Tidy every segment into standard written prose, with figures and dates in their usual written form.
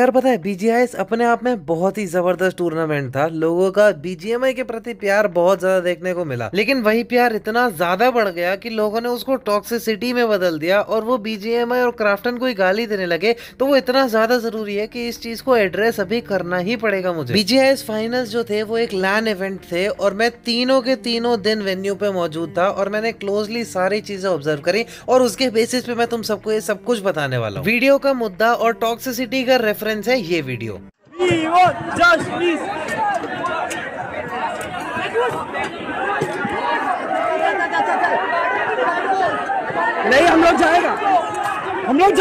यार पता है बीजीआईएस अपने आप में बहुत ही जबरदस्त टूर्नामेंट था। लोगों का बीजीएमआई के प्रति प्यार बहुत ज्यादा देखने को मिला, लेकिन वही प्यार इतना ज्यादा बढ़ गया कि लोगों ने उसको टॉक्सिसिटी में बदल दिया और वो बीजीएमआई और क्राफ्टन को ही गाली देने लगे। तो वो इतना ज्यादा जरूरी है कि इस चीज को एड्रेस अभी करना ही पड़ेगा मुझे। बीजीआईएस फाइनल्स जो थे वो एक लैन इवेंट थे और मैं तीनों के तीनों दिन वेन्यू पे मौजूद था और मैंने क्लोजली सारी चीजें ऑब्जर्व करी और उसके बेसिस पे मैं तुम सबको ये सब कुछ बताने वाला हूँ। वीडियो का मुद्दा और टॉक्सिसिटी का रेफरेंस है ये वीडियो। नहीं हम लोग जाएगा हम लोग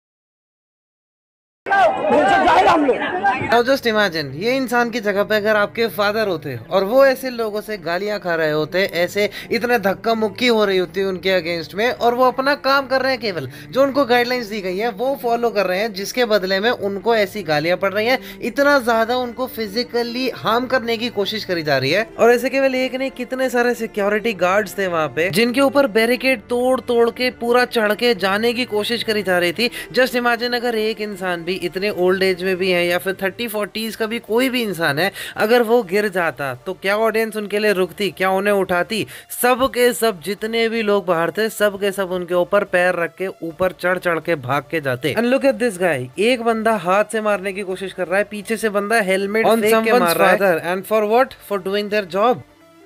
Now just imagine, ये इंसान की जगह पे अगर आपके फादर होते और वो ऐसे लोगों से गालियां खा रहे होते, ऐसे इतने धक्का मुक्की हो रही होती उनके अगेंस्ट में, और वो अपना काम कर रहे हैं, केवल जो उनको गाइडलाइंस दी गई है वो फॉलो कर रहे हैं, जिसके बदले में उनको ऐसी गालियां पड़ रही हैं, इतना ज्यादा उनको फिजिकली हार्म करने की कोशिश करी जा रही है। और ऐसे केवल एक नहीं, कितने सारे सिक्योरिटी गार्ड्स थे वहां पे जिनके ऊपर बैरिकेड तोड़ तोड़ के पूरा चढ़ के जाने की कोशिश करी जा रही थी। जस्ट इमेजिन, अगर एक इंसान भी इतने ओल्ड एज में भी है या फिर 30-40s का भी कोई भी इंसान है, अगर वो गिर जाता तो क्या ऑडियंस उनके लिए रुकती, क्या उन्हें उठाती? सब के सब जितने भी लोग बाहर थे, सब के सब उनके ऊपर पैर रख के ऊपर चढ़ चढ़ के भाग के जाते। And look at this guy, एक बंदा हाथ से मारने की कोशिश कर रहा है, पीछे से बंदा हेलमेट फेंक के मार रहा है। And for what? For doing their job.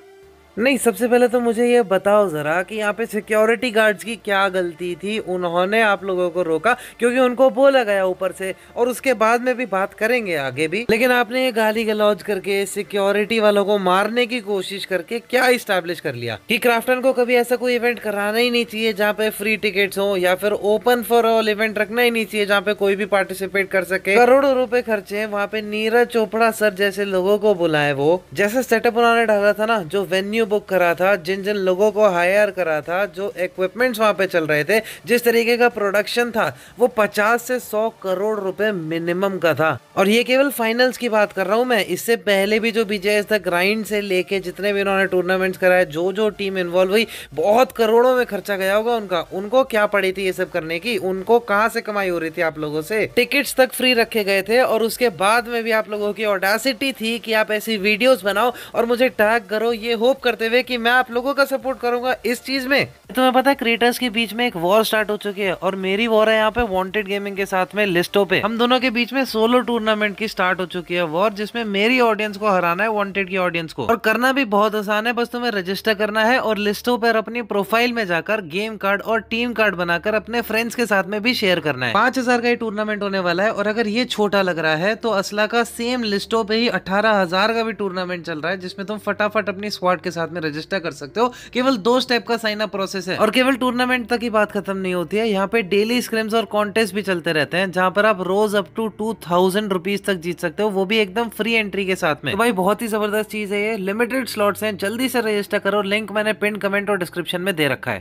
नहीं, सबसे पहले तो मुझे ये बताओ जरा कि यहाँ पे सिक्योरिटी गार्ड्स की क्या गलती थी? उन्होंने आप लोगों को रोका क्योंकि उनको बोला गया ऊपर से, और उसके बाद में भी बात करेंगे आगे भी, लेकिन आपने ये गाली गलौज करके सिक्योरिटी वालों को मारने की कोशिश करके क्या इस्टेब्लिश कर लिया कि क्राफ्टन को कभी ऐसा कोई इवेंट कराना ही नहीं चाहिए जहाँ पे फ्री टिकट्स हो, या फिर ओपन फॉर ऑल इवेंट रखना ही नहीं चाहिए जहाँ पे कोई भी पार्टिसिपेट कर सके। करोड़ों रुपए खर्चे हैं वहाँ पे, नीरज चोपड़ा सर जैसे लोगों को बुलाए, वो जैसे सेटअप उन्होंने डाला था ना, जो वेन्यू बुक करा था, जिन जिन लोगों को हायर करा था, जो इक्विपमेंट्स वहां पे चल रहे थे, जिस तरीके का प्रोडक्शन था, वो 50 से 100 करोड़ रुपए मिनिमम का था। और ये केवल फाइनल्स की बात कर रहा हूं मैं, इससे पहले भी जो बीजीआईएस द ग्राइंड से लेके जितने भी उन्होंने टूर्नामेंट्स कराए, जो टीम इन्वॉल्व हुई, बहुत करोड़ों में खर्चा गया होगा उनका। उनको क्या पड़ी थी ये सब करने की? उनको कहां से कमाई हो रही थी आप लोगों से? टिकट्स तक फ्री रखे गए थे और उसके बाद में भी आप लोगों की ऑडेसिटी थी कि आप ऐसी वीडियोस बनाओ और मुझे टैग करो, ये होप करते हुए कि मैं आप लोगों का सपोर्ट करूंगा इस चीज में। तुम्हें पता है क्रिएटर्स के बीच में एक वॉर स्टार्ट हो चुकी है, और मेरी वॉर है यहाँ पे वांटेड गेमिंग के साथ में लिस्टों पे। हम दोनों के बीच में सोलो टूर्नामेंट की स्टार्ट हो चुकी है वॉर, जिसमें मेरी ऑडियंस को हराना है, वांटेड की ऑडियंस को। और करना भी बहुत आसान है, बस तुम्हें रजिस्टर करना है और लिस्टों पर अपनी प्रोफाइल में जाकर गेम कार्ड और टीम कार्ड बनाकर अपने फ्रेंड्स के साथ में भी शेयर करना है। 5000 का ये टूर्नामेंट होने वाला है, और अगर ये छोटा लग रहा है तो असला का सेम लिस्टों पे ही 18,000 का भी टूर्नामेंट चल रहा है, जिसमें तुम फटाफट अपनी स्क्वाड के साथ में रजिस्टर कर सकते हो। केवल 2 स्टेप का साइन अप प्रोसेस है, और केवल टूर्नामेंट तक ही बात खत्म नहीं होती है। यहाँ पे डेली स्क्रिम्स और कॉन्टेस्ट भी चलते रहते हैं, जहाँ पर आप रोज अप टू 2000 रुपीज तक जीत सकते हो, वो भी एकदम फ्री एंट्री के साथ में। तो भाई बहुत ही जबरदस्त चीज है ये, लिमिटेड स्लॉट्स हैं, जल्दी से रजिस्टर करो, लिंक मैंने पिन कमेंट और डिस्क्रिप्शन में दे रखा है।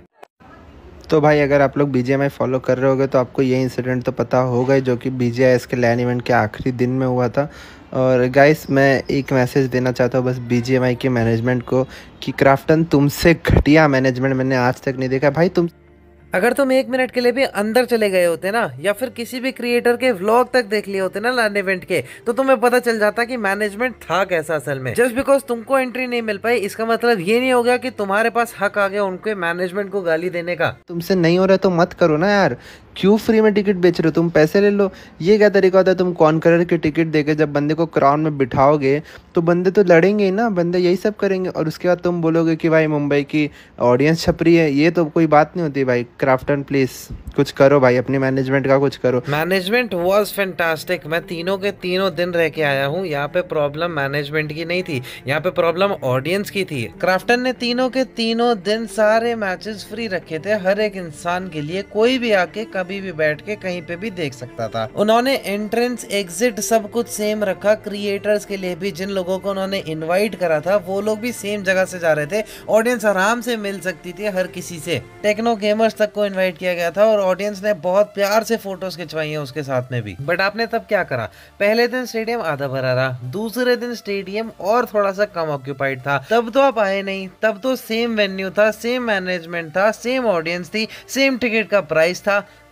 तो भाई अगर आप लोग बीजीएमआई फॉलो कर रहे होगे तो आपको ये इंसिडेंट तो पता होगा ही, जो कि बीजीआईएस के लैन इवेंट के आखिरी दिन में हुआ था। और गाइस मैं एक मैसेज देना चाहता हूँ बस बीजीएमआई के मैनेजमेंट को, कि क्राफ्टन तुमसे घटिया मैनेजमेंट मैंने आज तक नहीं देखा। भाई तुम अगर तुम 1 मिनट के लिए भी अंदर चले गए होते ना, या फिर किसी भी क्रिएटर के व्लॉग तक देख लिए होते ना लैन इवेंट के, तो तुम्हें पता चल जाता कि मैनेजमेंट था कैसा असल में। जस्ट बिकॉज तुमको एंट्री नहीं मिल पाई, इसका मतलब ये नहीं होगा कि तुम्हारे पास हक आ गया उनके मैनेजमेंट को गाली देने का। तुमसे नहीं हो रहा तो मत करो ना यार, क्यों फ्री में टिकट बेच रहे हो? तुम पैसे ले लो। ये क्या तरीका होता है? तुम कॉन्करर के टिकट देके जब बंदे को क्राउन में बिठाओगे तो बंदे तो लड़ेंगे ही ना, बंदे यही सब करेंगे, और उसके बाद तुम बोलोगे कि भाई मुंबई की ऑडियंस छपरी है। ये तो कोई बात नहीं होती भाई। क्राफ्टन प्लीज कुछ करो भाई, अपनी मैनेजमेंट का कुछ करो। मैनेजमेंट वाज फैंटास्टिक, मैं तीनों के तीनों दिन रह के आया हूँ। यहाँ पे प्रॉब्लम मैनेजमेंट की नहीं थी, यहाँ पे प्रॉब्लम ऑडियंस की थी। क्राफ्टन ने तीनों के तीनों दिन सारे मैचेस फ्री रखे थे हर एक इंसान के लिए, कोई भी आके कभी भी बैठ के कहीं पे भी देख सकता था। उन्होंने एंट्रेंस एग्जिट सब कुछ सेम रखा, क्रिएटर्स के लिए भी जिन लोगों को उन्होंने इनवाइट करा था वो लोग भी सेम जगह से जा रहे थे, ऑडियंस आराम से मिल सकती थी हर किसी से। टेक्नो गेमर्स तक को इनवाइट किया गया था और ऑडियंस ने बहुत प्यार से फोटोज खिंचवाई है उसके साथ में भी। बट आपने तब क्या करा? पहले दिन स्टेडियम आधा भरा रहा, दूसरे दिन स्टेडियम और थोड़ा सा कम ऑक्यूपाइड था, तब तो आप आए नहीं। तब तो सेम वेन्यू था, सेम मैनेजमेंट था, सेम ऑडियंस थी, सेम टिकट का प्राइस था,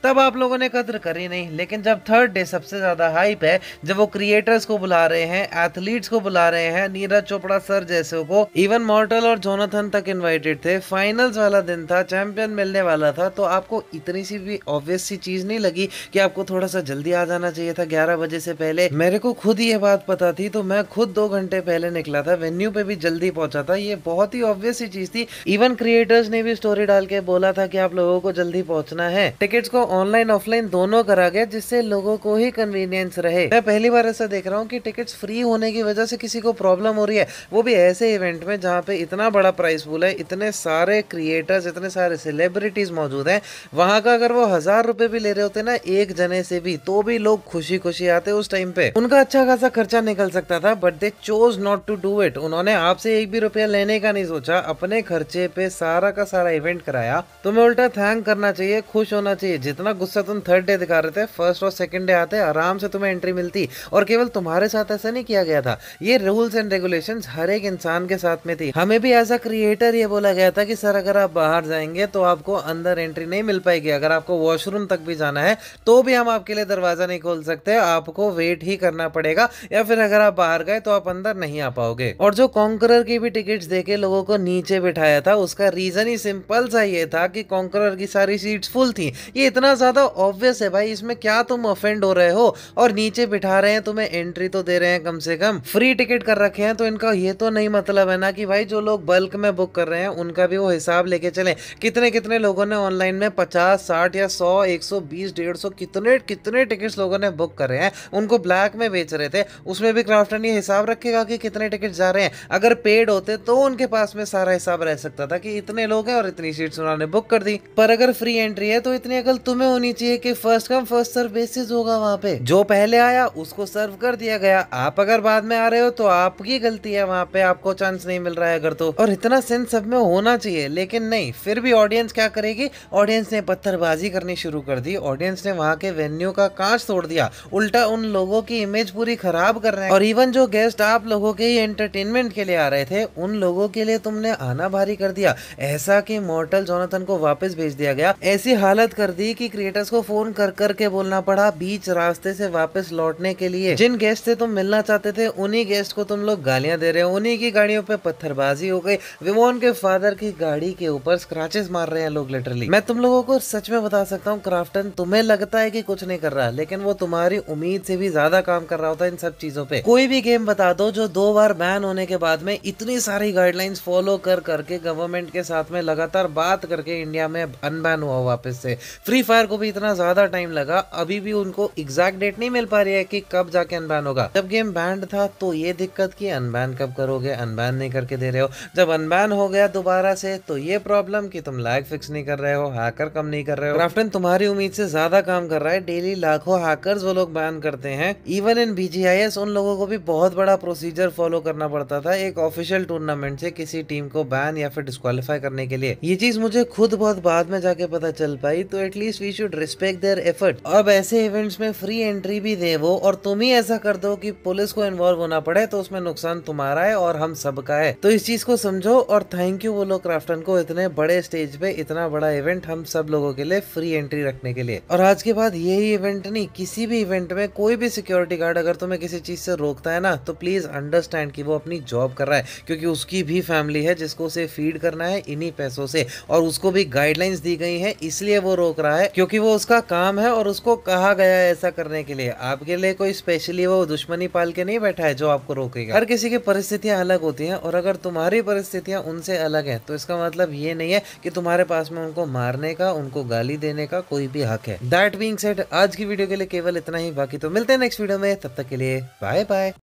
तब आप लोगों ने कद्र करी नहीं। लेकिन जब थर्ड डे सबसे ज्यादा हाइप है, जब वो क्रिएटर्स को बुला रहे हैं, एथलीट्स को बुला रहे हैं, नीरज चोपड़ा सर जैसे को, इवन मॉर्टल और जोनाथन तक इनवाइटेड थे, फाइनल्स वाला दिन था, चैंपियन मिलने वाला था, तो आपको इतनी सी भी ऑब्वियस सी चीज नहीं लगी कि आपको थोड़ा सा जल्दी आ जाना चाहिए था 11 बजे से पहले? मेरे को खुद ये बात पता थी, तो मैं खुद 2 घंटे पहले निकला था, वेन्यू पे भी जल्दी पहुंचा था। ये बहुत ही ऑब्वियस सी चीज थी। इवन क्रिएटर्स ने भी स्टोरी डाल के बोला था कि आप लोगों को जल्दी पहुंचना है। टिकट्स को ऑनलाइन ऑफलाइन दोनों करा गया, जिससे लोगों को ही कन्वीनियंस रहे। मैं पहली बार ऐसा देख रहा हूँ कि टिकट्स फ्री होने की वजह से किसी को प्रॉब्लम हो रही है, वो भी ऐसे इवेंट में जहाँ पे इतना बड़ा प्राइस पूल है, इतने सारे क्रिएटर्स, इतने सारे सेलिब्रिटीज मौजूद हैं। वहां का अगर वो 1000 रुपए भी ले रहे होते ना एक जने से भी, तो भी लोग खुशी खुशी आते उस टाइम पे। उनका अच्छा खासा खर्चा निकल सकता था, but they chose not to do it. उन्होंने आपसे एक भी रुपया लेने का नहीं सोचा, अपने खर्चे पे सारा का सारा इवेंट कराया। तुम्हें उल्टा थैंक करना चाहिए, खुश होना चाहिए। जितना गुस्सा तुम थर्ड डे दिखा रहे थे, फर्स्ट और सेकंड डे आते आराम से तुम्हें एंट्री मिलती। और केवल तुम्हारे साथ ऐसा नहीं किया गया था, ये रूल्स एंड रेगुलेशंस हर एक इंसान के साथ में थी। हमें भी एज अ क्रिएटर ये बोला गया था कि सर अगर आप बाहर जाएंगे तो आपको अंदर एंट्री नहीं मिल पाएगी। अगर आपको वॉशरूम तक भी जाना है तो भी हम आपके लिए दरवाजा नहीं खोल सकते, आपको वेट ही करना पड़ेगा, या फिर अगर आप बाहर गए तो आप अंदर नहीं आ पाओगे। और जो कॉन्करर की भी टिकट्स देके लोगों को नीचे बिठाया था, उसका रीजन ही सिंपल सा ये था कि कॉन्करर की सारी सीट्स फुल थी। ये इतना ज्यादा ऑब्वियस है भाई, इसमें क्या तुम ऑफेंड हो रहे हो? और नीचे बिठा रहे हैं, तुम्हें एंट्री तो दे रहे हैं, कम से कम फ्री टिकट कर रखे हैं, तो इनका ये तो नहीं मतलब है ना कि भाई जो लोग बल्क में बुक कर रहे हैं उनका भी वो हिसाब लेके चले। कितने कितने लोगों ने ऑनलाइन में 50, 60 या 100, 120, 150 कितने कितने टिकट्स लोगों ने बुक कर रहे हैं, उनको ब्लैक में बेच रहे थे। उसमें भी क्राफ्टन ये हिसाब रखेगा कि कितने टिकट जा रहे हैं। अगर पेड होते तो उनके पास में सारा हिसाब रह सकता था कि इतने लोग हैं और इतनी सीट्स उन्होंने बुक कर दी। पर अगर फ्री एंट्री है तो इतनी अकल तुम्हें होनी चाहिए कि first come first serve basis होगा। वहां पे जो पहले आया उसको सर्व कर दिया गया। आप अगर बाद में आ रहे हो तो आपकी गलती है, वहां पे आपको चांस नहीं मिल रहा है अगर तो। और इतना सेंस सब में होना चाहिए, लेकिन नहीं। फिर भी ऑडियंस क्या करेगी? ऑडियंस ने पत्थरबाजी करनी शुरू कर दी। ऑडियंस ने वहां के वेन्यू का कांच तोड़ दिया, उल्टा उन लोगों की इमेज पूरी खराब कर रहे हैं। और इवन जो गेस्ट आप लोगों के ही एंटरटेनमेंट के लिए आ रहे थे, उन लोगों के लिए तुमने आना भारी कर दिया। ऐसा कि मॉर्टल जोनाथन को वापस भेज दिया गया। ऐसी हालत कर दी कि क्रिएटर्स को फोन कर करके बोलना पड़ा बीच रास्ते से वापस लौटने के लिए। जिन गेस्ट से तुम मिलना चाहते थे उन्हीं गेस्ट को तुम लोग गालियां दे रहे हो, उन्हीं की गाड़ियों पे पत्थरबाजी हो गई। विवोन के फादर की गाड़ी के ऊपर स्क्रैचेस मार रहे हैं लोग लिटरली। मैं तुम लोगों को सच में बता सकता हूँ, क्राफ्टन तुम्हें लगता है कि कुछ नहीं कर रहा, लेकिन वो तुम्हारी उम्मीद से भी ज्यादा काम कर रहा होता है इन सब चीजों पे। कोई भी गेम बता दो जो 2 बार बैन होने के बाद में इतनी सारी गाइडलाइंस फॉलो कर करके गवर्नमेंट के साथ में लगातार बात करके इंडिया में अनबैन हुआ वापस से। फ्री फायर को भी इतना ज्यादा टाइम लगा, अभी भी उनको एग्जैक्ट डेट नहीं मिल पा रही है कि कब जाके अनबैन होगा। जब गेम बैंड था तो ये दिक्कत की अनबैन कब करोगे, अनबैन नहीं करके दे रहे हो। जब अनबैन हो गया दोबारा से तो ये प्रॉब्लम कि तुम लैग फिक्स नहीं कर रहे हो, हैकर कम नहीं कर रहे हो। क्राफ्टन तुम्हारी उम्मीद से ज्यादा काम कर रहा है, डेली लाखों हैकर्स वो लोग बैन करते हैं। इवन इन BGIS उन लोगों को भी बहुत बड़ा प्रोसीजर फॉलो करना पड़ता था एक ऑफिशियल टूर्नामेंट से किसी टीम को बैन या फिर डिस्क्वालीफाई करने के लिए। ये चीज मुझे खुद बहुत बाद में जाके पता चल पाई, तो at least we should respect their effort. अब ऐसे इवेंट्स में फ्री एंट्री भी दे वो, और तुम ही ऐसा कर दो कि पुलिस को इन्वॉल्व होना पड़े, तो उसमें नुकसान तुम्हारा है और हम सबका है। तो इस चीज को समझो और थैंक यू वो लोग क्राफ्टन को इतने बड़े स्टेज पे इतना बड़ा इवेंट हम सब लोगों के लिए फ्री एंट्री रखने के लिए। और आज के बाद यही इवेंट नहीं, किसी भी इवेंट में कोई भी सिक्योरिटी गार्ड अगर तुम्हें किसी चीज से रोकता है ना, तो प्लीज अंडरस्टैंड कि वो अपनी जॉब कर रहा है, क्योंकि उसकी भी फैमिली है जिसको उसे फीड करना है इन्हीं पैसों से, और उसको भी गाइडलाइंस दी गई है, इसलिए वो रोक रहा है क्योंकि वो उसका काम है और उसको कहा गया है ऐसा करने के लिए। आपके लिए कोई स्पेशली वो दुश्मनी पाल के नहीं बैठा है जो आपको रोकेगा। हर किसी की परिस्थितियां अलग होती हैं, और अगर तुम्हारी परिस्थितियां उनसे अलग हैं तो इसका मतलब ये नहीं है कि तुम्हारे पास में उनको मारने का, उनको गाली देने का कोई भी हक है। दैट बीइंग सेड, आज की वीडियो के लिए केवल इतना ही। बाकी तो मिलते हैं नेक्स्ट वीडियो में, तब तक के लिए बाय बाय।